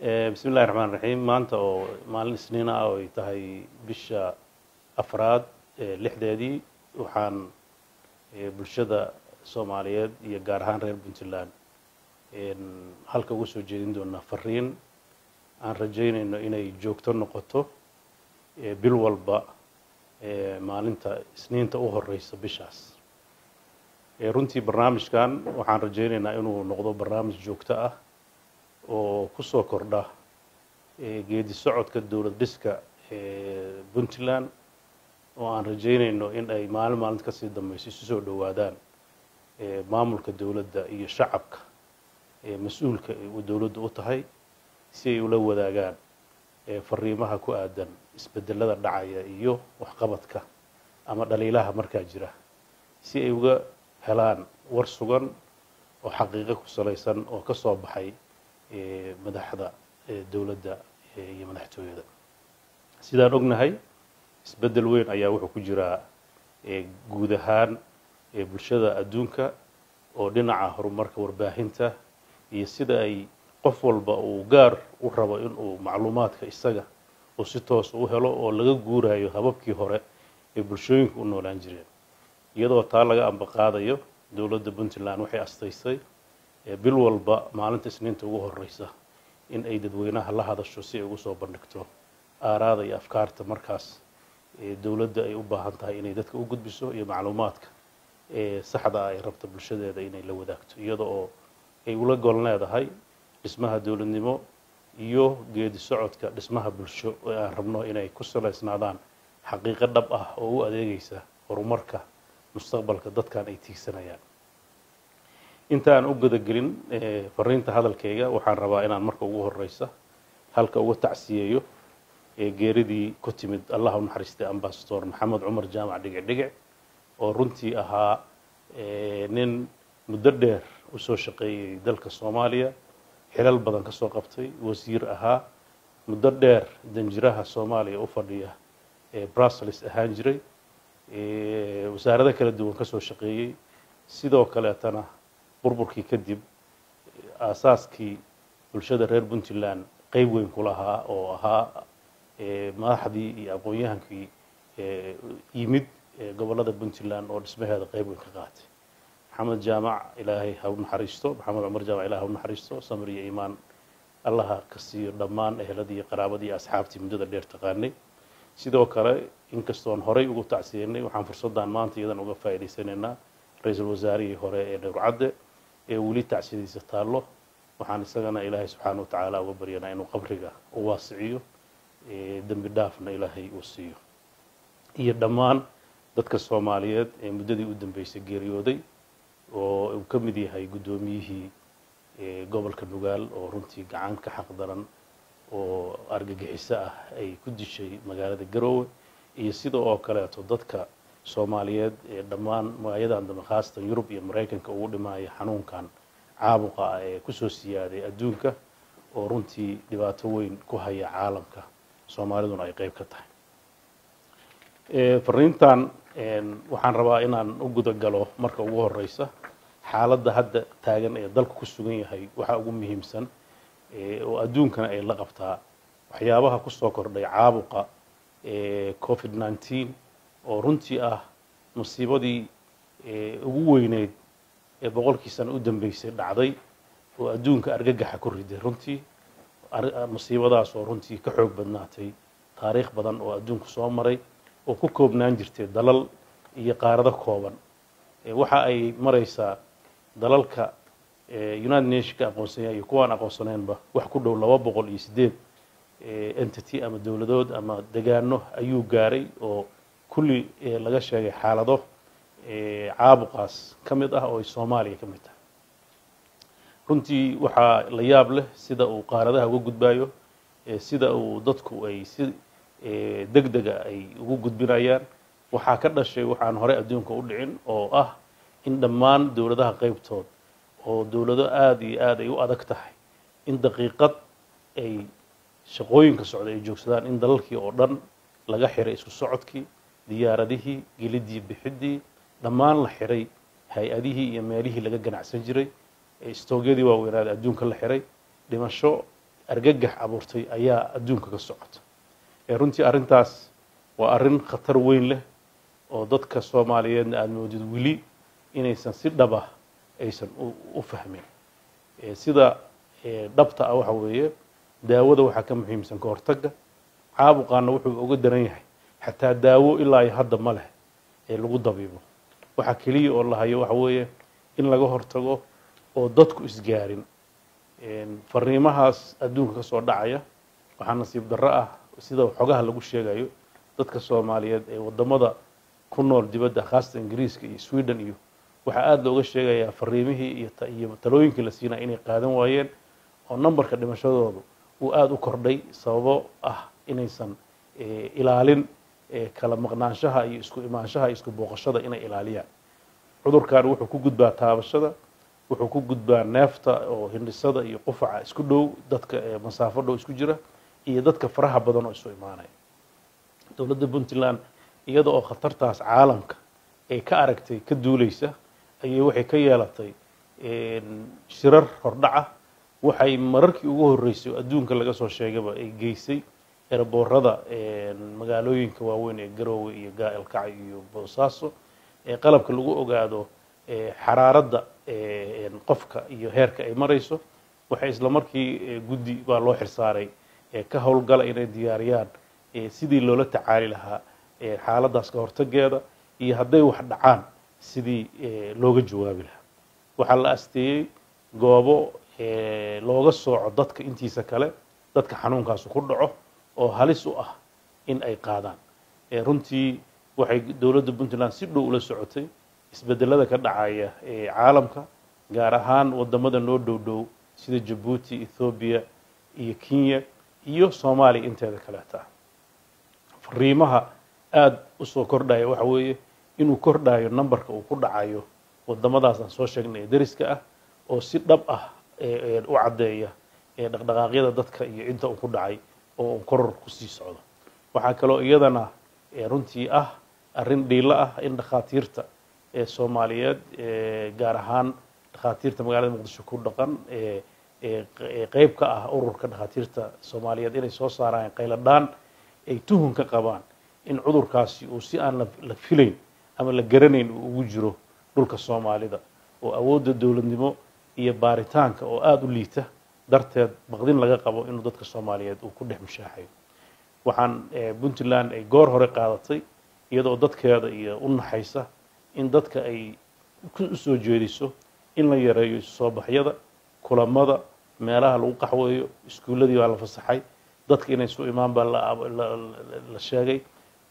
بسم الله الرحمن الرحيم maanta oo maalin isniin ah oo ay tahay bisha afraad lixdeedii waxaan bulshada Soomaaliyeed iyo gaar ahaan reer Puntland halka ugu soo jeedin doonaa fariin aan rajaynayno inay joogto noqoto bil walba maalinta isniinta u horeysa bishaas runtii barnaamijkan waxaan rajaynaynaa inuu noqdo barnaamij joogto ah oo ku soo kordha geedi socodka dawlad dhiska Puntland oo aan rajaynayno in ay maalinta ka sii dambayso isu soo dhawaadaan maamulka dawladda iyo shacabka mas'uulka ee dawladdu u tahay si ay ula wadaagaan fariimaha ku aadan isbedelada dhacaya iyo waxqabadka ama dhaliilaha markaa jira si ay uga helaan war sugan oo xaqiiqo ku salaysan oo ka soo baxay madaxda dawladda iyo madaxtooyada sidaan ognahay isbedel weyn ayaa wuxuu ku jira guud ahaan bulshada adduunka oo dhinaca horumarka warbaahinta iyo sida ay qof walba uu gaar u rabo in uu macluumaadka isaga oo si toos u helo oo laga guurayo hababkii hore ee bulshooyinka u noolaan jireen iyadoo taa laga ambaqaadayo dawladda Puntland waxay astaysay bil walba maalinta isniinta ugu horeysa in ay dadweynaha la hadasho si ay ugu soo bandhigto aaraada iyo afkaarta markaas dawladda ay u baahan tahay inay dadka u gudbiso iyo macluumaadka saxda ah ay rabto bulshadeeda inay la wadaagto iyada oo ay ula gol leedahay dhismaha dawladnimo iyo geedi socodka dhismaha bulsho oo aan rabno inay ku saleysnaadaan xaqiiqo dhab ah oo u adeegaysa horumarka mustaqbalka dadkan ay tiigsanayaan intaan u gadagelin fariinta hadalkayga waxaan rabaa inaan marka ugu horeysa halka uga tacsiyeeyo geeridii ku timid Allah u naxariistay ambassador Maxamed Cumar Jaamac Dhigic oo runtii ahaa nin muddo dheer u soo shaqeeyay dalka Soomaaliya xilal badan ka soo qabtay wasiir ahaa muddo dheer danjiraha Soomaaliya u fadhiya Brussels ahaan jiray wasaaradda kala duwan ka soo shaqeeyay sidoo kale tana burburkii kadib aasaaskii bulshada reer Puntland qayb weyn ku lahaa oo ahaa madaxdii iyo aqoon-yahankii yimid gobolada Puntland oo dhismaheeda qayb weyn ka qaatay maxamed jaamac ilaahay ha u naxariisto maxamed cumar jaamac ilaahay ha u naxariisto samir iyo iimaan allaha ka siiyo dhammaan eheladii iyo qaraabadii iyo asxaabtii muddada dheer taqaanay sidoo kale inkastoon horey ugu tacsiyeynay waxaan fursaddan maanta iyadan uga faa'iidaysanaynaa ra'iisul wasaarihii hore ee Dhowrcadde ee weli tacsiyadiisa taallo waxaan isagana ilaahay subxaanahu wa tacaala uga baryanaa inuu qabriga u waasiciyo dambi dhaafna ilaahay uu siiyo iyo dhammaan dadka Soomaaliyeed ee muddadii u dambeysay geeriyooday oo uu ka mid yahay gudoomiyihii gobolka Nugaal oo runtii gacan ka xaq daran oo argagixiso ah ay ku dishay magaalada Garowe iyo sidoo kale dadka Soomaaliyeed ee dhammaan magaaladan dambe khaasatan Yurub iyo Mareykanka ugu dhimaaya xanuunkan caabuqa ee ku soo siyaaday adduunka oo runtii dhibaato weyn ku haya caalamka Soomaaliduna ay qayb ka tahay fariintan waxaan rabaa inaan u guda galo marka ugu horeysa xaaladda hadda taagan ee dalku ku sugan yahay waxa ugu muhiimsan oo adduunkana ay la qabtaa waxyaabaha ku soo kordhay caabuqa COVID-19 oo runtii ah musiibadii ugu weyneyd ee boqolkii sano u dambeysay dhacday oo adduunka argagaxa ku riday runtii musiibadaas oo runtii ka xoog badnaatay taariikh badan oo adduunku soo maray oo ku koobnaan jirtay dalal iyo qaarado kooban waxa ay maraysaa dalalka United Nations ka aqoonsanaya iyo kuwaan aqoonsaneenba wax ku dhow 208 entity ama dawladood ama deegaano ayuu gaaray oo kulli laga sheegay xaalado caabuqaas kamid ah oo Soomaaliya kamid ah runtii waxa la yaab leh sida uu qaaradaha uga gudbayo sida uu dadku ay si degdega ay ugu gudbinayaan waxa ka dhashay waxaan hore adduunka u dhicin oo ah in dhammaan dawladaha qaybtood oo dawlado aad iyo aad ay u adag tahay in daqiiqad ay shaqooyinka socday ay joogsadaan in dalalkii oo dhan laga xiray isku socodkii diyaaradihii gelidii bixidii dhammaan la xiray hay-adihii iyo meelihii laga ganacsan jiray istoogyadii waa weynaaday adduunka la xiray dhimasho argagax abuurtay ayaa adduunka ka socota runtii arrintaas waa arrin khatar weyn leh oo dadka Soomaaliyeedna aad moodid wili inaysan si dhab ah aysan u fahmin sida dhabta ah waxa weeye daawada waxa ka muhiimsan ka hortagga caabuqaana wuxuu uga daran yahay xataa daawo ilaa hadda ma leh lagu dabiibo waxa kaliya oo la hayo waxa weeye in laga hortago oo dadku isgaarin fariimahaas adduunka ka soo dhacaya waxa nasiib darro ah sida xogaha lagu sheegayo dadka Soomaaliyeed ee wadamada ku nool dibadda khaasatan Ingiriiska iyo Sweden iyo waxa aad looga sheegayaa fariimihii iyo talooyinkii la siinay inay qaadan waayeen oo numberka dhimashadoodu uu aad u kordhay sababo ah inaysan ilaalin kala maqnaanshaha iyo isku imaanshaha iyo isku booqashada inay ilaaliyaan cudurkan wuxuu ku gudbaa taabashada wuxuu ku gudbaa neefta oo hindhisada iyo qufaca isku dhow dadka masaafo dhow isku jira iyo dadka faraha badan oo isu imaanaya dowladda Puntland iyada oo khatartaas caalamka ay ka aragtay ka duulaysa ayay waxay ka yeelatay shirar hordhaca waxay mararkii ugu horeysay adduunka laga soo sheegayba ay geysay eraboorada magaalooyinka waaweyn ee Garowe iyo Gaalkacyo iyo Boosaaso qalabka lagu ogaado xaraaradda qofka iyo heerka ay marayso waxay isla markii guddi baa loo xirsaaray ka howlgala inay diyaariyaan sidii loola tacaali lahaa xaaladaas ka hortageeda iyo hadday wax dhacaan sidii looga jawaabi lahaa waxa la asteeyay goobo looga sooco dadka intiisa kale dadka xanuunkaas ku dhaco oo halis u ah in ay qaadaan runtii waxay dowladda Puntland si dhow ula socotay isbedelada ka dhacaya caalamka gaar ahaan wadamada noo dhow sida Djibouti, Ethiopia iyo Kenya iyo Soomaaliya inteeda kale taa fariimaha aad u soo kordhaya waxa weeye inuu kordhayo numberka uu ku dhacayo wadamadaas aan soo sheegnay dariska ah oo si dhab ah u cadeeya dhaqdhaqaaqyada dadka iyo inta uu ku dhacay oo koror ku sii socdo waxa kale oo iyadana runtii ah arrin dhiila ah in dhaqaatiirta Soomaaliyeed gaar ahaan dhaqaatiirta magaalada Muqdisho ku dhaqan qayb ka ah ururka dhaqaatiirta Soomaaliyeed inay soo saaraan qayladaan ay tuhun ka qabaan in cudurkaasi uu si aan la filayn ama la garanayn uu ugu jiro dhulka Soomaalida oo awoodda dawladnimo iyo baaritaanka oo aad u liita darteed baqdin laga qabo inuu dadka Soomaaliyeed uu ku dhex mushaaxayo waxaan Puntland ay goor hore qaadatay iyadoo dadkeeda iyo u naxaysa in dadka ay ku soo jeediso in la yareeyo soo baxyada kulamada meelaha lagu qaxweeyo iskuuladii waa la fasaxay dadka inay soo imaan baa la sheegay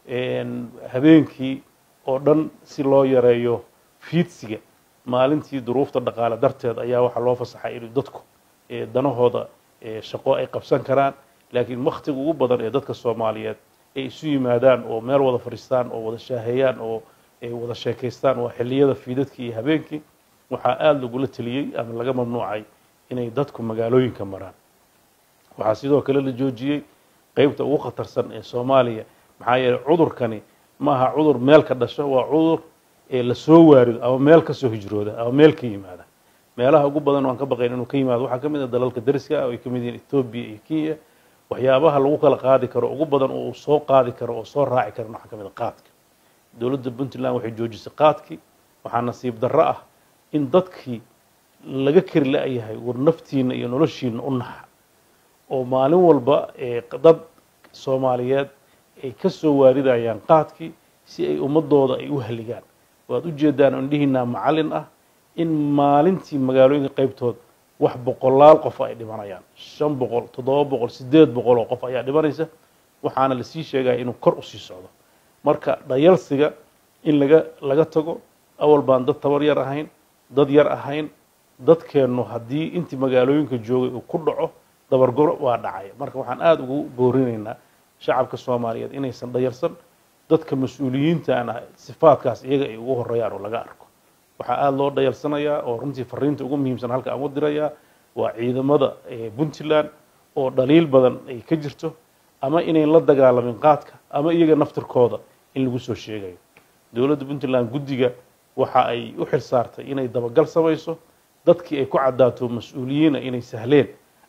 habeenkii oo dhan si loo yareeyo fiidsiga maalintii duruufta dhaqaale darteed ayaa waxa loo fasaxay in dadku danahooda shaqo ay qabsan karaan laakiin waqtiga ugu badan ee dadka Soomaaliyeed ay isu yimaadaan oo meel wada fariistaan oo wada shaaheeyaan oo ay wada sheekaystaan waa xilliyada fiidadkii iyo habeenkii waxa aad lagu la taliyay ama laga mamnuucay inay dadku magaalooyinka maraan waxa sidoo kale la joojiyay qaybta ugu khatarsan ee Soomaaliya maxaa yeelay cudurkani ma aha cudur meel ka dhasho waa cudur la soo waarido ama meel ka soo hijrooda ama meel ka yimaada meelaha ugu badan waan ka baqayn inuu ka yimaado waxa kamid ah dalalka dariska oo ay kamid yihiin Ethiopia iyo Kenya waxyaabaha lagu kala qaadi karo ugu badan oo soo qaadi karo oo soo raaci karo waxa kamid ah qaadka dawladda Puntland waxay joojisay qaadkii waxa nasiib darro ah in dadkii laga kari laayahay war naftiina iyo noloshiina u nax oo maalin walba dad Soomaaliyeed ay ka soo waaridayaan qaadkii si ay ummadooda ay u haligaan waad u jeedaan indhihiina macallin ah in maalintii magaalooyinka qaybtood wax boqolaal qof ay dhimanayaan 500 700 800 qof ayaa dhimanaysa waxaana la sii sheegay inuu kor u sii socdo marka dhayalsiga in laga tago awal baan dad tabar yar ahayn dad yar ahayn dadkeenu hadii intii magaalooyinka joogay uu ku dhaco dabargoro waa dhacay marka waxaan aad ugu boorinaynaa shacabka Soomaaliyeed inaysan dhayalsan dadka mas'uuliyiinta ana sifaadkaas iyaga ay ugu horeeyaan oo laga arko waxa aad loo dhayalsanayaa oo runtii fariinta ugu muhiimsan halka aan u dirayaa waa ciidamada Puntland oo dhaliil badan ay ka jirto ama inay la dagaalamin qaadka ama iyaga naftirkooda in lagu soo sheegayo dawladda Puntland guddiga waxa ay u xilsaartay inay dabagal samayso dadkii ay ku cadaato mas'uuliyiina inay sahleen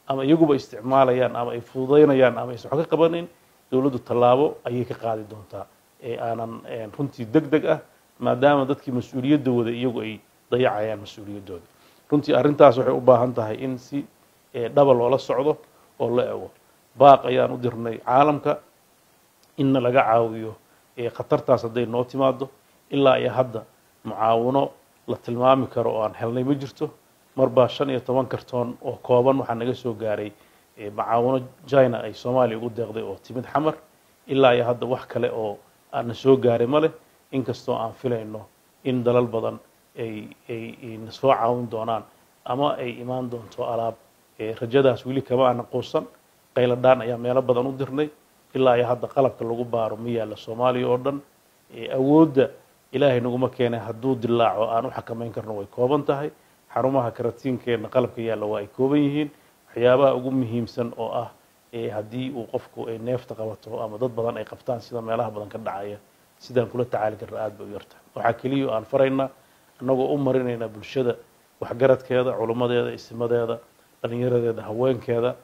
ama iyaguba isticmaalayaan ama ay fududaynayaan ama aysan wax ka qabanin dowladdu tallaabo ayay ka qaadi doontaa ee aanan runtii degdeg ah maadaama dadkii mas-uuliyaddooda iyagu ay dayacayaan mas-uuliyaddooda runtii arrintaas waxay u baahan tahay in si dhaba loola socdo oo la ego baaq ayaan u dirnay caalamka inna laga caawiyo khatartaas hadday noo timaado ilaa iyo hadda mucaawino la tilmaami karo oo aan helnay ma jirto marbaa 15 kartoon oo kooban waxaa naga soo gaaray mucaawino China ay Soomaaliya ugu deeqday oo timid xamar ilaa iyo hadda wax kale oo aan soo gaaray ma leh inkastoo aan filayno in dalal badan ay soo caawin doonaan ama ay imaan doonto alaab rajadaas wili kama aan quusan qayladaan ayaa meelo badan u dirnay ilaa iyo hadda qalabka lagu baaro ma yaala Soomaaliya oo dhan awoodda ilaahay naguma keenay hadduu dilaaco aan u xakameyn karno way kooban tahay xarumaha karatiinkeena qalabka yaala waa ay kooban yihiin waxyaabaha ugu muhiimsan oo ah haddii uu qofku ay neefta qabato ama dad badan ay qabtaan sida meelaha badan ka dhacaya sidaan kula tacaali karna aad bay u yartahay waxaa keliya aan faraynaa annagoo u marinayna bulshada waxgaradkeeda culummadeeda isimadeeda dhalinyaradeeda haweenkeeda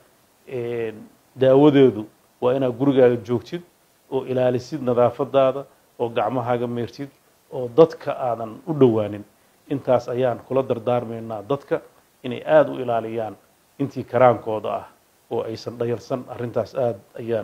daawadeedu waa inaad gurigaaga joogtid oo ilaalisid nadaafadaada oo gacmahaaga meertid oo dadka aadan u dhowaanin intaas ayaan kula dardaarmaynaa dadka inay aad u ilaaliyaan intii karaankooda ah oo aysan dhayalsan arrintaas aad ayaan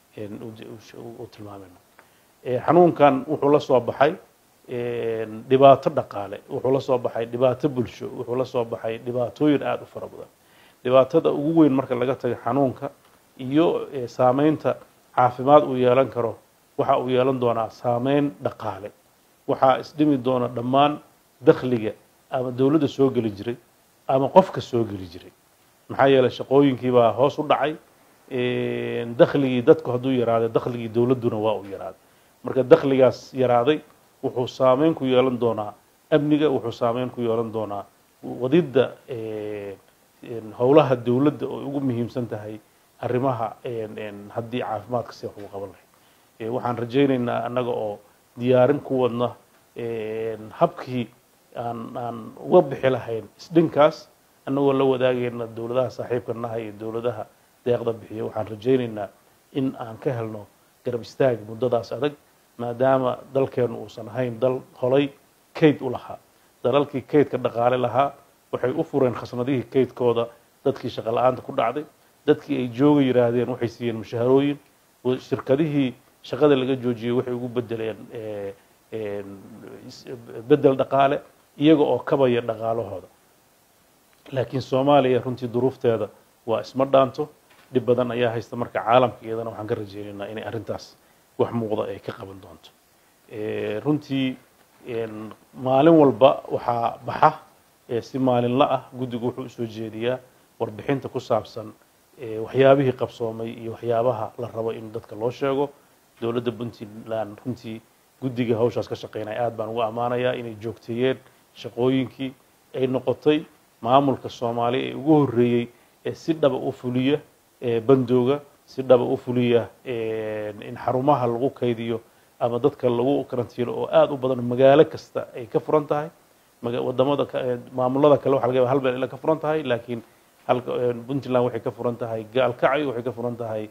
u tilmaamaynaa xanuunkan wuxuu la soo baxay dhibaato dhaqaale wuxuu la soo baxay dhibaato bulsho wuxuu la soo baxay dhibaatooyin aad u fara badan dhibaatada ugu weyn marka laga tago xanuunka iyo saameynta caafimaad uu yeelan karo waxa uu yeelan doonaa saameyn dhaqaale waxaa isdhimi doona dhammaan dakhliga ama dawladda soo geli jiray ama qofka soo geli jiray maxaa yeelay shaqooyinkii baa hoos u dhacay dakhligii dadku hadduu yaraaday dakhligii dawladduna waa uu yaraaday marka dakhligaas yaraaday wuxuu saameyn ku yeelan doonaa amniga wuxuu saameyn ku yeelan doonaa wadidda howlaha dawladda oo ugu muhiimsan tahay arrimaha haddii caafimaadka si wax ugu qaban lahayd waxaan rajaynaynaa annaga oo diyaarin ku wadna habkii aan uga bixi lahayn isdhinkaas annagoo la wadaagayna dawladaha saaxiibka nahay iyo dawladaha deeqda bixiya waxaan rajaynaynaa in aan ka helno garab istaag muddadaas adag maadaama dalkeenu uusan ahayn dal holay kayd u lahaa dalalkii kaydka dhaqaale lahaa waxay u fureen khasnadihii kaydkooda dadkii shaqo la'aanta ku dhacday dadkii ay jooga yiraahdeen waxay siiyeen mushaharooyin shirkadihii shaqada laga joojiyay waxay ugu bedeleen bedel dhaqaale iyaga oo kabaya dhaqaalahooda laakiin Soomaaliya runtii duruufteeda waa isma dhaanto dib badan ayaa haysta marka caalamka iyadana waxaan ka rajaynaynaa inay arrintaas wax muuqda ay ka qaban doonto runtii maalin walba waxaa baxa si maalinla ah guddigu wuxuu soo jeediyaa warbixinta ku saabsan waxyaabihii qabsoomay iyo waxyaabaha la rabo in dadka loo sheego dawladda Puntland runtii guddiga hawshaas ka shaqeynaya aad baan ugu amaanayaa inay joogteeyeen shaqooyinkii ay noqotay maamulka Soomaaliya ee ugu horeeyay ee si dhaba u fuliya bandooga si dhaba u fuliya in xarumaha lagu kaydiyo ama dadka lagu karantiilo oo aad u badan magaalo kasta ay ka furan tahay wadamada maamulada kale waxa laga yaabaa hal meel ila ka furan tahay laakiin halka Puntland waxay ka furan tahay Gaalkacyo waxay ka furan tahay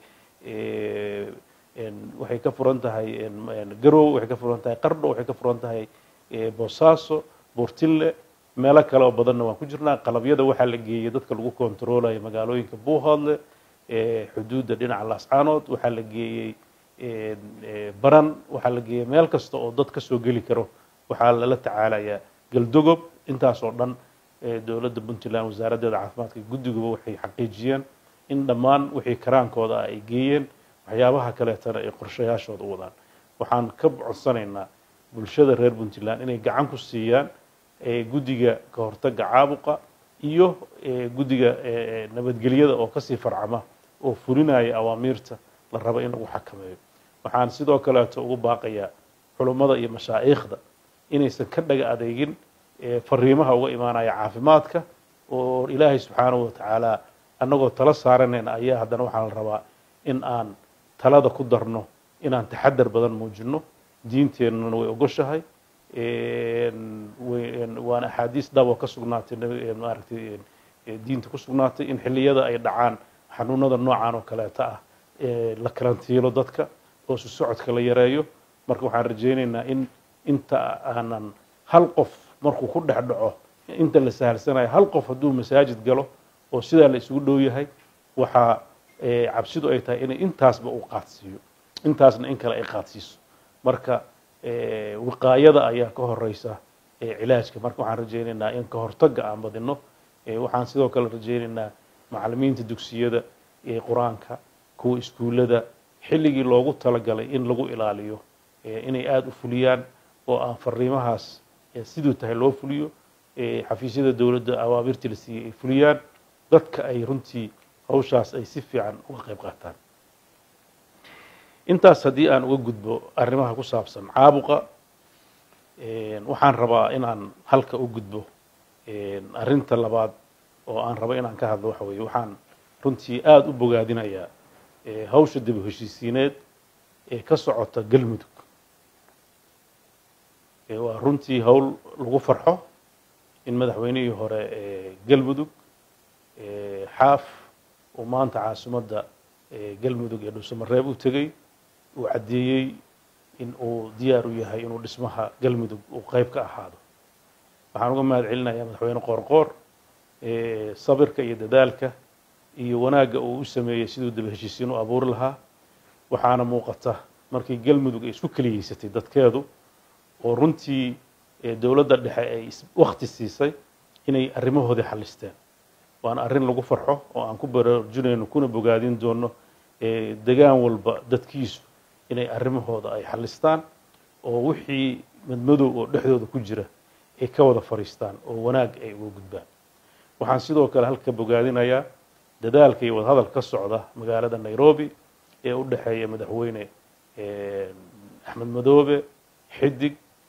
waxay ka furan tahay Garow waxay ka furan tahay Qardho waxay ka furan tahay Boosaaso Buurtille meelo kale oo badanna waan ku jirnaa qalabyada waxa la geeyay dadka lagu kontroolayo magaalooyinka Buuhoodle xuduudda dhinaca Laascaanood waxa la geeyay baran waxa la geeyay meel kasta oo dad ka soo gali karo waxa la tacaalayaa galdogob intaas oo dhan dawladda Puntland wasaaradda caafimaadka guddigu waxay xaqiijiyeen in dhammaan wixii karaankooda ay geeyeen waxyaabaha kale tan ay qorshayaashooda u wadaan waxaan ka codsanaynaa bulshada reer Puntland inay gacan ku siiyaan guddiga ka hortagga caabuqa iyo guddiga nabadgelyada oo ka sii farcama oo fulinaya awaamiirta la rabo in lagu xakameeyo waxaan sidoo kale ugu baaqayaa culimada iyo mashaayikhda inaysan ka dhaga adeegin fariimaha uga imaanaya caafimaadka oo Ilaahay subxaanahu wa ta'ala annagoo tala saaranayna ayaa haddana waxaan la rabaa in aan talada ku darno inaan taxadar badan muujino diinteennuna way ogoshahay waana axaadiis dhab oo ka sugnaatay maaragtay diinta ku sugnaatay in xilliyada ay dhacaan xanuunada noocan oo kaleeta ah la karantiilo dadka oo isu socodka la yareeyo. marka waxaan rajaynaynaa in inta aanan hal qof markuu ku dhex dhaco inta la sahalsanayo hal qof hadduu masaajid galo oo sidaa la isugu dhow yahay waxaa cabsidu ay tahay inay intaasba uu qaadsiiyo intaasna in kale ay qaadsiiso. marka wiqaayada ayaa ka horeysa cilaajka. marka waxaan rajaynaynaa in ka hortagga aan badino. waxaan sidoo kale rajaynaynaa macallimiinta dugsiyada qur-aanka kuwa iskuullada xilligii loogu talagalay in lagu ilaaliyo inay aada u fuliyaan oo aan fariimahaas siduu tahay loo fuliyo. xafiisyada dowladda awaamirtii la siiyey ay fuliyaan dadka ay runtii hawshaas ay si fiican uga qayb qaataan. intaas haddii aan uga gudbo arrimaha ku saabsan caabuqa waxaan rabaa inaan halka u gudbo arrinta labaad oo aan rabo inaan ka hadlo waxa weeye waxaan runtii aada u bogaadinayaa hawsha dib u heshiisiineed ee ka socota galmudug. waa runtii hawl lagu farxo in madaxweynihii hore galmudug xaaf uu maanta caasimadda galmudug ee dhuusamareeb u tegey uu caddeeyey in uu diyaar u yahay inuu dhismaha galmudug uu qayb ka ahaado. waxaan uga mahad celinayaa madaxweyne qoorqoor sabirka iyo dadaalka iyo wanaagga uu u sameeyey siduu dib heshiisiin u abuuri lahaa. waxaana muuqata markii galmudug ay isku keliyeysatay dadkeedu oo runtii dowladda dhexe ay waqti siisay inay arrimahoodii xallisteen. waana arrin lagu farxo oo aan ku baraarujinayno kuna bogaadin doono degaan walba dadkiisu inay arrimahooda ay xallistaan oo wixii madmadow oo dhexdooda ku jira ay ka wada fariistaan oo wanaag ay uga gudbaan. waxaan sidoo kale halka bogaadinayaa dadaalka iyo wadahadal ka socda magaalada Nairobi ee u dhexeeya madaxweyne axmed madoobe xidig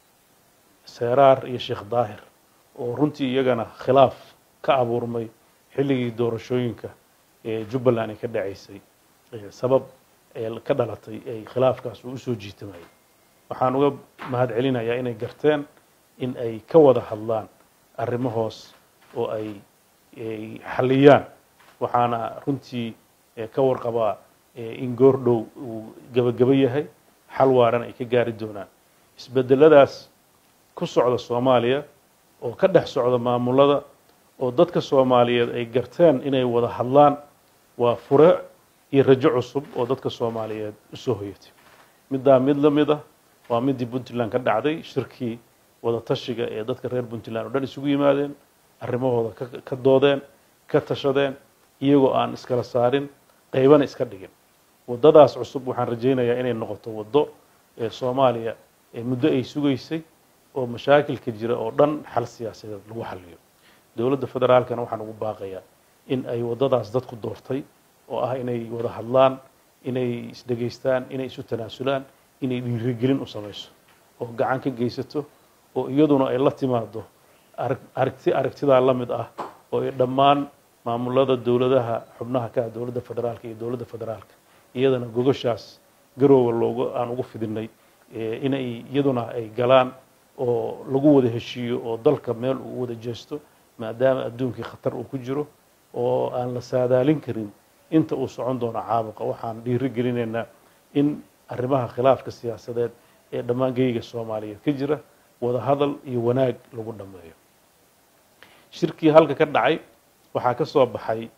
seeraar iyo sheekh daahir oo runtii iyagana khilaaf ka abuurmay xilligii doorashooyinka jubbaland ay ka dhacaysay sabab ka dhalatay ay khilaafkaas u soo jiitamay. waxaan uga mahad celinayaa inay garteen in ay ka wada hadlaan arrimahoos oo ay xalliyaan. waxaana runtii ka warqabaa in goordhow uu gabagaba yahay xal waaran ay ka gaari doonaan. isbedeladaas ku socda Soomaaliya oo ka dhex socda maamulada oo dadka Soomaaliyeed ay garteen inay wada hadlaan waa fure iyo rajo cusub oo dadka Soomaaliyeed u soo hoyatay. midda mid la mid ah waa midii Puntland ka dhacday shirkii wada tashiga ee dadka reer Puntland oo dhan isugu yimaadeen arrimahooda ka doodeen ka tashadeen iyagoo aan iskala saarin qaybana iska dhigin. wadadaas cusub waxaan rajaynayaa inay noqoto wado Soomaaliya muddo ay sugaysay oo mashaakilka jira oo dhan xal siyaasadeed lagu xalliyo. dowladda federaalkana waxaan ugu baaqayaa in ay wadadaas dadku doortay oo ah inay wada hadlaan inay isdhegaystaan inay isu tanaasulaan inay dhiirigelin u samayso oo gacan ka geysato oo iyaduna ay la timaado aragtidaa la mid ah oo ay dhammaan maamulada dowladaha xubnaha ka dowladda federaalka iyo dowladda federaalka iyadana gogoshaas garoowa aan ugu fidinay inay iyaduna ay galaan oo lagu wada heshiiyo oo dalka meel uu wada jeesto maadaama adduunkii khatar uu ku jiro oo aan la saadaalin karin inta uu socon doono caabuqa. waxaan dhiirigelinaynaa in arrimaha khilaafka siyaasadeed ee dhammaan geyga Soomaaliyeed ka jira wada hadal iyo wanaag lagu dhameeyo. shirkii halka ka dhacay waxaa ka soo baxay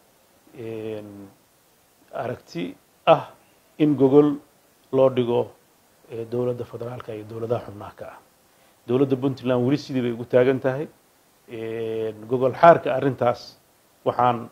aragti ah in gogol loo dhigo dowladda federaalka iyo dowladaha xubnaha ka ah. dowladda Puntland weli sidii bay ugu taagan tahay gogol xaarka arrintaas. waxaan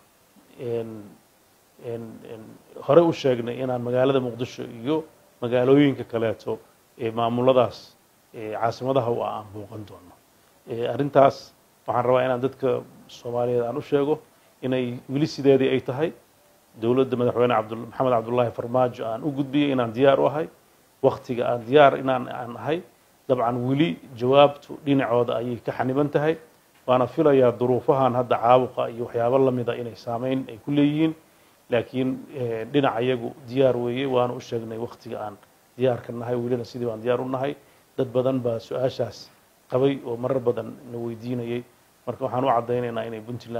hore u sheegnay inaan magaalada Muqdisho iyo magaalooyinka kaleeto maamuladaas caasimadaha u aan booqan doono. arrintaas waxaan rabaa inaan dadka Soomaaliyeed aan u sheego inay weli sideedii ay tahay. dowladda madaxweyne maxamed cabdullaahi farmaajo aan u gudbiyey inaan diyaar u ahay waqtiga aan diyaar aan ahay. dabcan weli jawaabtu dhinacooda ayay ka xaniban tahay. waana filayaa duruufahan hadda caabuqa iyo waxyaabo la mid ah inay saameyn ay ku leeyihiin laakiin dhinaca iyagu diyaar weeye. waana u sheegnay waqtiga aan diyaar ka nahay welina sidii baan diyaar u nahay. dad badan baa su-aashaas qabay oo marar badan na weydiinayay. marka waxaan u caddaynaynaa inay Puntland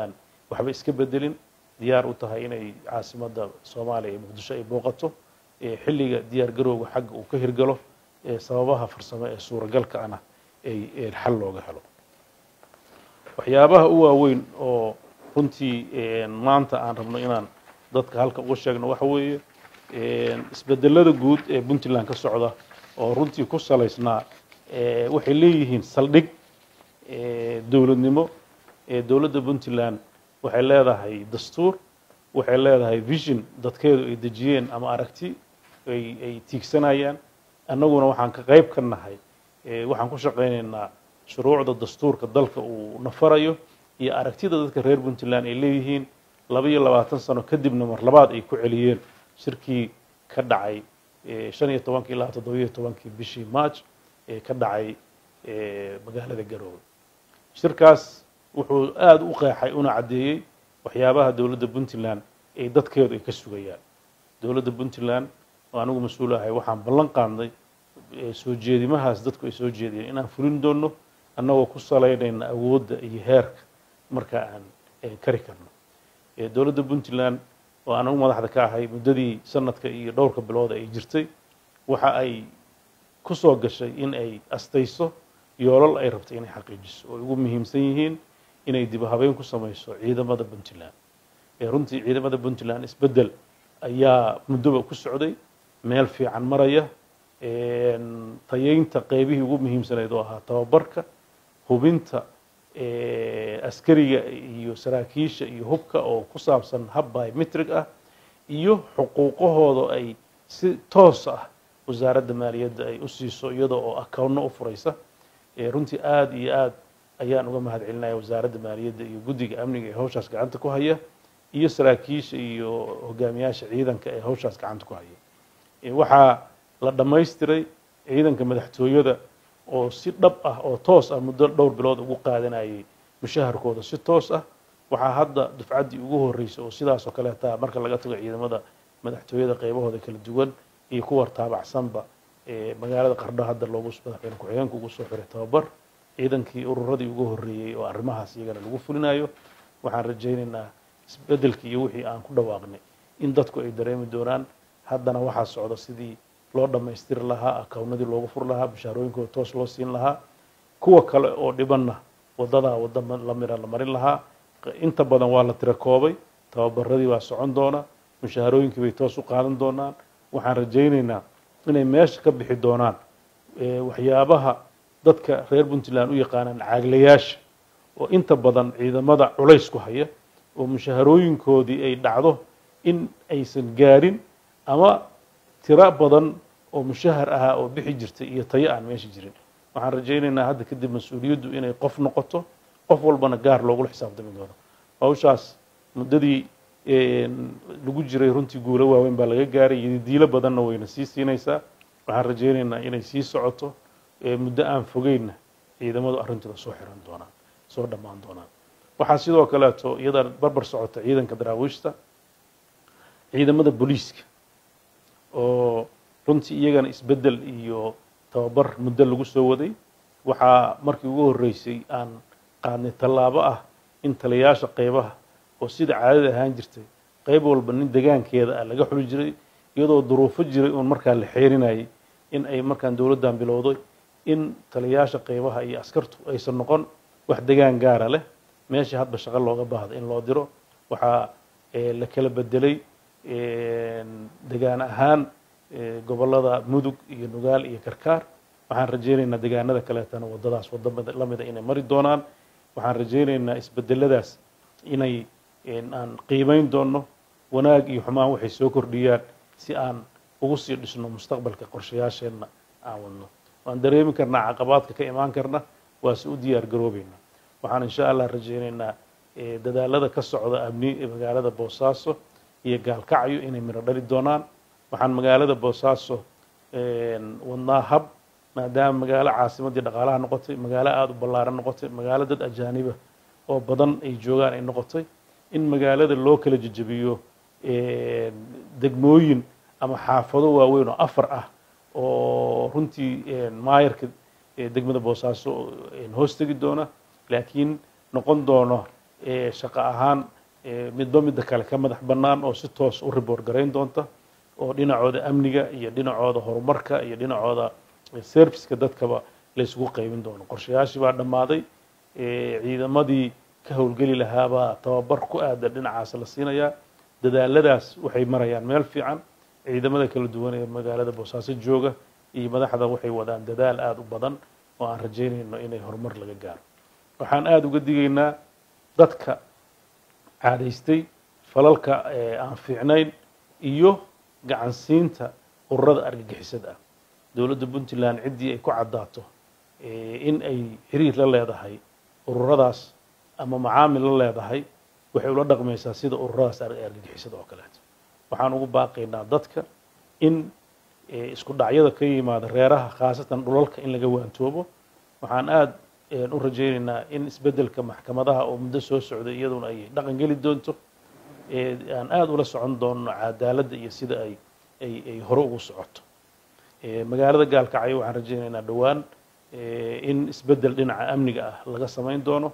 waxba iska bedelin diyaar u tahay inay caasimadda Soomaaliya ee Muqdisho ay booqato xilliga diyaar garowga xagga uu ka hirgalo sababaha farsamo ee suuragalka ana ay xal looga helo waxyaabaha u waaweyn oo runtii maanta aan rabno inaan dadka halka uga sheegno waxa weeye isbedelada guud ee Puntland ka socda oo runtii ku salaysnaa waxay leeyihiin saldhig dawladnimo dawladda Puntland waxay leedahay dastuur waxay leedahay vision dadkeedu ay dejiyeen ama aragti ay tiigsanayaan annaguna waxaan ka qayb ka nahay waxaan ku shaqaynaynaa shuruucda dastuurka dalka uu nafarayo iyo aragtida dadka reer Puntland ay leeyihiin 22 sano kadibna mar labaad ay ku celiyeen shirkii ka dhacay 15 ilaa 17 bishii March ka dhacay magaalada Garowe shirkaas wuxuu aad u qeexay una cadeeyay waxyaabaha dawladda Puntland ay dadkeedu ay ka sugayaan dawladda Puntland oo anigu mas'uul ahay waxaan ballan qaadnay soo jeedimahaas dadku ay soo jeediyeen inaan fulin doono annagoo ku salaynayna awoodda iyo heerka marka aan kari karno dawladda Puntland oo anigu madaxda ka ahay muddadii sanadka iyo dhowrka bilood ay jirtay waxa ay ku soo gashay in ay astayso yoolal ay rabtay inay xaqiijiso oo ugu muhiimsan yihiin inay dib u habeyn ku samayso ciidamada Puntland runtii ciidamada Puntland isbedel ayaa muddo ku socday meel fiican maraya tayeynta qaybihii ugu muhiimsanayd oo ahaa tababarka hubinta askariga iyo saraakiisha iyo hubka oo ku saabsan hab biometric ah iyo xuquuqahooda ay si toos ah wasaaradda maaliyadda ay u siiso iyadoo oo account u furaysa runtii aad iyo aad ayaan uga mahadcelinayaa wasaaradda maaliyadda iyo guddiga amniga ee hawshaas gacanta ku haya iyo saraakiisha iyo hogaamiyaasha ciidanka ee hawshaas gacanta ku haya waxaa la dhamaystiray ciidanka madaxtooyada oo si dhab ah oo toos ah muddo dhowr bilood ugu qaadanayay mushaharkooda si toos ah waxaa hadda dufcaddii ugu horeysay oo sidaas oo kale taa marka laga tago ciidamada madaxtooyada qaybahooda kala duwan iyo kuwa taabacsanba magaalada Qardho hadda loogu madaxweyne ku-xigeenka ugu soo xiray tababar ciidankii ururadii ugu horeeyay oo arrimahaas iyagana lagu fulinayo waxaan rajaynaynaa isbedelkii iyo wixii aan ku dhawaaqnay in dadku ay dareemi doonaan haddana waxaa socda sidii loo dhamaystiri lahaa akawnadii loogu fur lahaa bishaarooyinkooda toos loo siin lahaa kuwa kale oo dhibanna wadada la marin lahaa inta badan waa la tira koobay tababaradii waa socon doona mushaharooyinkii bay toos u qaadan doonaan waxaan rajaynaynaa inay meesha ka bixi doonaan waxyaabaha dadka reer Puntland u yaqaanaan caaglayaasha oo inta badan ciidamada culays ku haya oo mushaharooyinkoodii ay dhacdo in aysan gaarin ama tira badan oo mushahar ah oo bixi jirtay iyo tayo aan meesha jirin waxaan rajaynaynaa hadda kadib mas'uuliyaddu inay qof noqoto qof walbana gaar loogu xisaabtami doono hawshaas muddadii lagu jiray runtii guulo waaweyn baa laga gaaray iyo diilo badanna wayna sii siinaysaa waxaan rajaynaynaa inay sii socoto muddo aan fogeyna ciidamadu arrintooda soo xiran doonaan soo dhammaan doonaan waxaa sidoo kaleeto iyada barbar socota ciidanka daraawiishta ciidamada booliiska oo runtii iyagana isbedel iyo tababar muddo lagu soo waday waxaa markii ugu horeysay aan qaadnay tallaabo ah in taliyaasha qaybaha oo sida caadada ahaan jirtay qayb walba nin deegaankeeda laga xuli jiray iyadoo duruufo jiray oo markaa la xeerinayay in ay markaan dawladdan bilowday in taliyaasha qaybaha iyo askartu aysan noqon wax deegaan gaara leh meesha hadba shaqo looga baahdo in loo diro waxaa la kala bedelay deegaan ahaan gobolada Mudug iyo Nugaal iyo Karkaar waxaan rajaynaynaa deegaanada kaleetana wadadaas wadamada lamida inay mari doonaan waxaan rajaynaynaa isbedeladaas inay aan qiimeyn doono wanaag iyo xumaan waxay soo kordhiyaan si aan ugu sii dhisno mustaqbalka qorshayaasheena aan wadno waan dareemi karnaa caqabaadka ka imaan karna waa si u diyaar garoobayna waxaan insha Allah rajaynaynaa dadaalada ka socda amni magaalada Boosaaso iyo Gaalkacyo inay miro dhali doonaan waxaan magaalada Boosaaso wadnaa hab maadaama magaalo caasimadii dhaqaalaha noqotay magaalo aad u ballaaran noqotay magaalo dad ajaaniba oo badan ay joogaan ay noqotay in magaalada loo kala jajabiyo degmooyin ama xaafado waaweyn oo afar ah oo runtii maayarka degmada Boosaaso hoos tagi doona laakiin noqon doono shaqo ahaan midba midda kale ka madax bannaan oo si toos u report garayn doonta oo dhinacooda amniga iyo dhinacooda horumarka iyo dhinacooda serviceka dadkaba la isugu qaybin doono qorshayaashii baa dhammaaday ciidamadii ka howlgeli lahaabaa tababar ku aadan dhinacaas la siinayaa dadaaladaas waxay marayaan meel fiican ciidamada kala duwan ee magaalada Boosaaso jooga iyo madaxda waxay wadaan dadaal aad u badan oo aan rajaynayno inay horumar laga gaaro waxaan aad uga digaynaa dadka caadaystay falalka aan fiicnayn iyo gacansiinta ururada argagixisada ah dowladda Puntland cidii ay ku cadaato in ay xiriir la leedahay ururadaas ama macaamil la leedahay waxay ula dhaqmaysaa sida ururadaas argagixisada oo kale waxaan ugu baaqaynaa dadka in isku dhacyada ka yimaada reeraha khaasatan dhulalka in laga waantoobo waxaan aad u rajaynaynaa in isbedelka maxkamadaha oo muddo soo socday iyaduna ay dhaqan geli doonto aan aad ula socon doono cadaaladda iyo sida ay hore ugu socoto magaalada Gaalkacyo waxaan rajaynaynaa dhawaan in isbedel dhinaca amniga ah laga samayn doono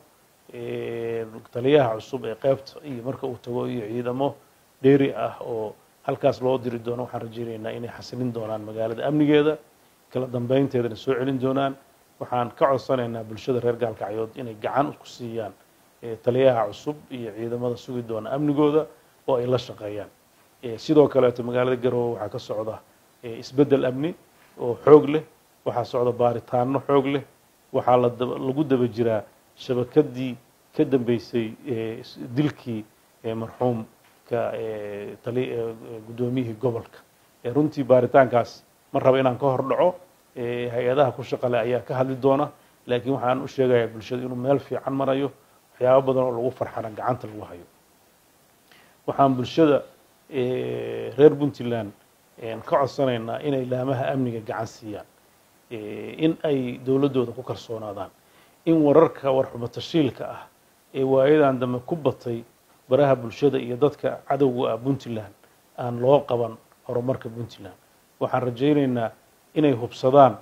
taliyaha cusub ee qaybta iyo marka uu tago iyo ciidamo dheeri ah oo halkaas loo diri doono waxaan rajaynaynaa inay xasilin doonaan magaalada amnigeeda kala dambeynteedana soo celin doonaan waxaan ka codsanaynaa bulshada reer Gaalkacyood inay gacan ku siiyaan taliyaha cusub iyo ciidamada sugi doona amnigooda oo ay la shaqeeyaan sidoo kale magaalada Garowe waxaa ka socda isbedel amni oo xoog leh waxaa socda baaritaano xoog leh waxaa lagu daba jiraa shabakadii ka dambeysay dilkii marxuumka gudoomiyihii gobolka runtii baaritaankaas ma rabo inaan ka hor dhaco hay-adaha ku shaqale ayaa ka hadli doona laakiin waxaan u sheegayaa bulshada inuu meel fiican marayo waxyaabo badan oo lagu farxana gacanta lagu hayo waxaan bulshada reer Puntland ka codsanaynaa inay laamaha amniga gacan siiyaan in ay dowladooda ku kalsoonaadaan in wararka warxumo tashiilka ah ee waayadan dambe ku batay baraha bulshada iyo dadka cadawga ah Puntland aan loo qaban horumarka Puntland waxaan rajaynaynaa inay hubsadaan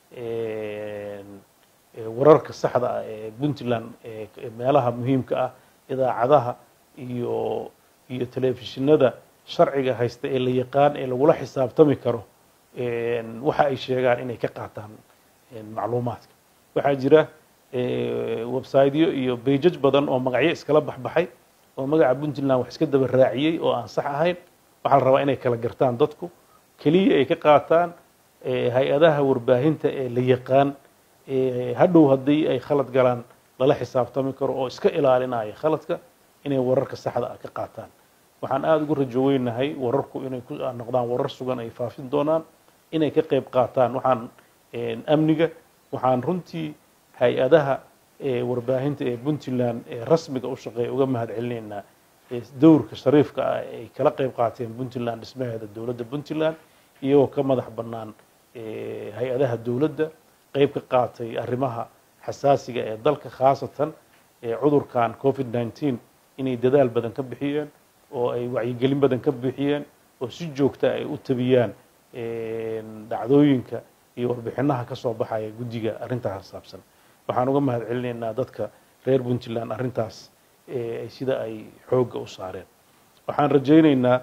wararka saxda ah ee Puntland meelaha muhiimka ah idaacadaha iyo telefishinada sharciga haysta ee la yaqaan ee lagula xisaabtami karo waxa ay sheegaan inay ka qaataan macluumaadka waxaa jira website-yo iyo pages badan oo magacyo iskala baxbaxay oo magaca Puntland wax iska daba raaciyay oo aan sax ahayn waxa la rabaa inay kala gartaan dadku kaliya ay ka qaataan hay-adaha warbaahinta ee la yaqaan hadhow haddii ay khalad galaan lala xisaabtami karo oo iska ilaalinaya khaladka inay wararka saxda ah ka qaataan waxaan aad ugu rajo weynahay wararku inay ku noqdaan warar sugan ay faafin doonaan inay ka qayb qaataan waxaan amniga waxaan runtii hay-adaha warbaahinta ee Puntland rasmiga u shaqeeya uga mahadcelinaynaa dowrka shariifka ah ay kala qayb qaateen Puntland dhismaheeda dowladda Puntland iyagoo ka madax bannaan hay-adaha dowladda qayb ka qaatay arrimaha xasaasiga ee dalka khaasatan cudurkan COVID-19 inay dadaal badan ka bixiyeen oo ay wacyigelin badan ka bixiyeen oo si joogta ay u tabiyaan dhacdooyinka iyo warbixinaha ka soo baxaya guddiga arrintaas xisaabsan waxaan uga mahadcelinaynaa dadka reer Puntland arrintaas sida ay xoogga u saareen waxaan rajaynaynaa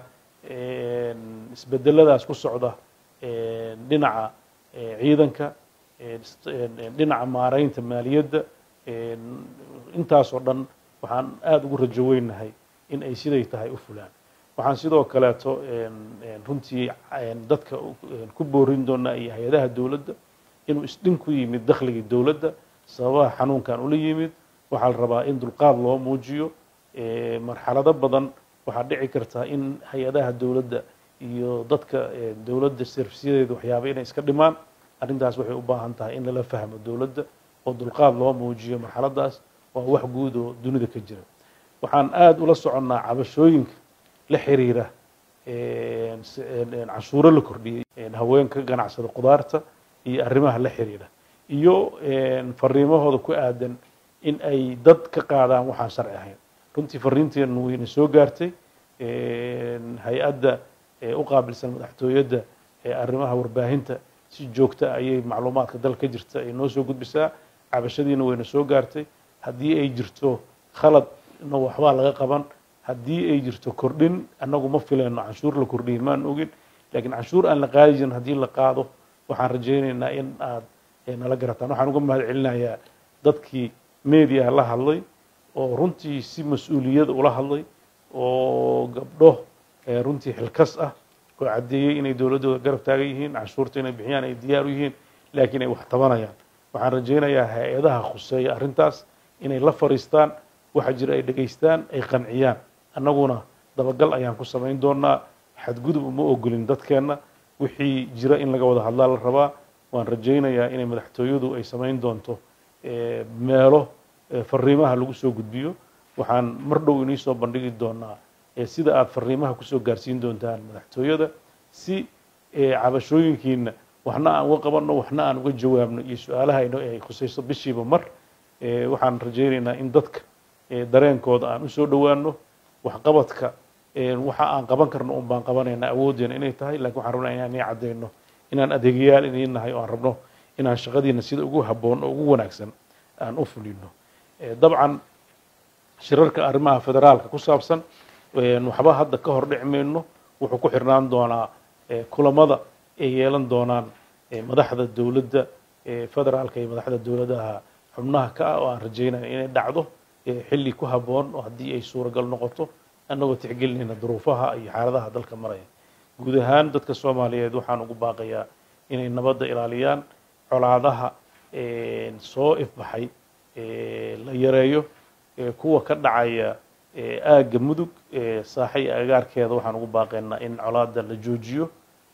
isbedeladaas ku socda dhinaca ciidanka dhinaca maaraynta maaliyadda intaas oo dhan waxaan aad ugu rajo weynahay in ay siday tahay u fulaan waxaan sidoo kaleeto runtii dadka ku boorin doonaa iyo hay-adaha dowladda inuu isdhin ku yimid dakhligii dowladda sababaha xanuunkan ula yimid waxaa la rabaa in dulqaad loo muujiyo marxalado badan waxaa dhici karta in hay-adaha dowladda iyo dadka dowladda serviceyadeeda waxyaaba inay iska dhimaan arrintaas waxay u baahan tahay in lala fahmo dowladda oo dulqaad loo muujiyo marxaladaas waa wax guud oo dunida ka jira waxaan aad ula soconnaa cabashooyinka la xiriira canshuuro la kordhiyey haweenka ganacsada qudaarta iyo arrimaha la xiriira iyo fariimahooda ku aadan in ay dad ka qaadaan waxaan sharci ahayn runtii fariinteenu wayna soo gaartay hay-adda u qaabilsan madaxtooyadda arrimaha warbaahinta si joogta ayay macluumaadka dalka jirta ay noo soo gudbisaa cabashadiina wayna soo gaartay haddii ay jirto khaladna waxbaa laga qaban haddii ay jirto kordhin annagu ma filayno canshuur la kordhiyey maan ogin laakiin canshuur aan la qaadi jirin haddii la qaado waxaan rajaynaynaa in aad nala garataan waxaan uga mahad celinayaa dadkii media la hadlay oo runtii si mas-uuliyad ula hadlay oo gabdho runtii xilkas ah oo caddeeyey inay dowladdooda garab taagan yihiin canshuurta inay bixiyaan ay diyaar u yihiin laakiin ay wax tabanayaan waxaan rajaynayaa hay-adaha khuseeya arrintaas inay la fariistaan waxa jira ay dhegaystaan ay qanciyaan annaguna dabagal ayaan ku samayn doonaa xadgudub uma ogolin dadkeenna wixii jira in laga wada hadlaa la rabaa waan rajaynayaa inay madaxtooyadu ay samayn doonto meelo fariimaha lagu soo gudbiyo waxaan mar dhow inii soo bandhigi doonaa sida aad fariimaha kusoo gaarsiin doontaan madaxtooyada si cabashooyinkiina waxna aan uga qabanno waxna aan uga jawaabno iyo su-aalaha ay khusayso bishiiba mar waxaan rajaynaynaa in dadka dareenkooda aan usoo dhowaano waxqabadka waxa aan qaban karno un baan qabanaynaa awooddeena inay tahay lakin waxaan rabnaa inaan ii caddayno inaan adeegayaal idiin nahay oo aan rabno inaan shaqadiina sida ugu habboon oo ugu wanaagsan aan u fulino dabcan shirarka arrimaha federaalka ku saabsan waxba hadda ka hor dhici mayno wuxuu ku xirnaan doonaa kulamada ay yeelan doonaan madaxda dowladda federaalka iyo madaxda dowladaha xubnaha ka ah oo aan rajaynaya inay dhacdo xilli ku habboon oo haddii ay suuragal noqoto annagoo tixgelinayna duruufaha iyo xaaladaha dalka maraya guud ahaan dadka soomaaliyeed waxaan ugu baaqayaa inay nabadda ilaaliyaan colaadaha soo ifbaxay la yareeyo kuwa ka dhacaya aagga mudug saaxay agagaarkeeda waxaan ugu baaqaynaa in colaada la joojiyo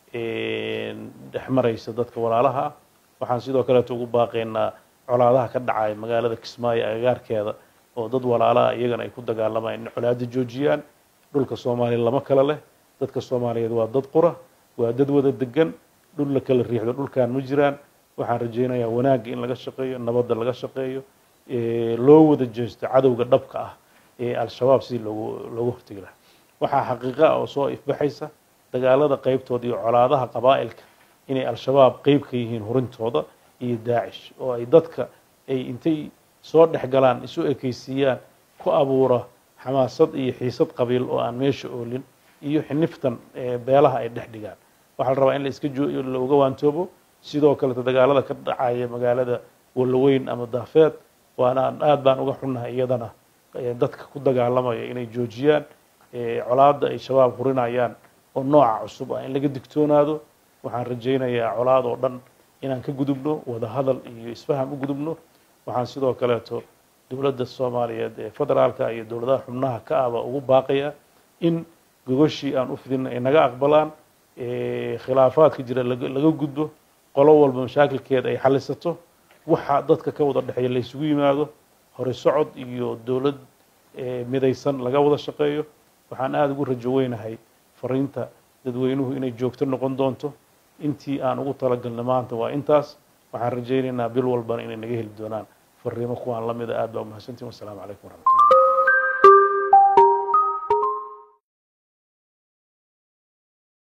dhex maraysa dadka walaalaha ah waxaan sidoo kaleeto ugu baaqaynaa colaadaha ka dhacaya magaalada kismaayo agagaarkeeda oo dad walaalaha iyagana ay ku dagaalamayaan in colaada joojiyaan dhulka soomaaliya lama kala leh dadka soomaaliyeed waa dad qura waa dad wada degan dhul la kala riixdo dhulkaan ma jiraan waxaan rajaynayaa wanaagga in laga shaqeeyo nabadda laga shaqeeyo loo wada jeesto cadowga dhabka ah ee al-shabaab si loogu hortegi lahaa waxaa xaqiiqa ah oo soo ifbaxaysa dagaalada qaybtooda iyo colaadaha qabaa'ilka inay al-shabaab qeyb ka yihiin hurintooda iyo daacish oo ay dadka ay intay soo dhex galaan isu ekaysiiyaan ku abuura xamaasad iyo xiisad qabiil oo aan meesha oolin iyo xiniftan beelaha ay dhex dhigaan waxaa la rabaa in looga waantoobo sidoo kaleta dagaalada ka dhacaya magaalada walaweyn ama daafeed waana aad baan uga xunnahay iyadana dadka ku dagaalamaya inay joojiyaan colaada ay shabaab hurinayaan oo nooca cusub ah in laga digtoonaado waxaan rajaynayaa colaad oo dhan inaan ka gudubno wada hadal iyo isfaham u gudubno waxaan sidoo kaleeto dowladda soomaaliyeed ee federaalka iyo dowladaha xubnaha ka ahba ugu baaqaya in gogoshii aan u fidinno ay naga aqbalaan khilaafaadka jira laga gudbo qolo walba mashaakilkeeda ay xalisato waxa dadka ka wada dhexeeya la isugu yimaado hore socod iyo dowlad midaysan laga wada shaqeeyo waxaan aada ugu rajo weynahay fariinta dadweynuhu inay joogto noqon doonto intii aan ugu talagalnay maanta waa intaas waxaan rajaynaynaa bil walbana inay naga heli doonaan fariimo kuwaan la mida aad baa umahadsantiin wassalaamu calaykum waraxmatullah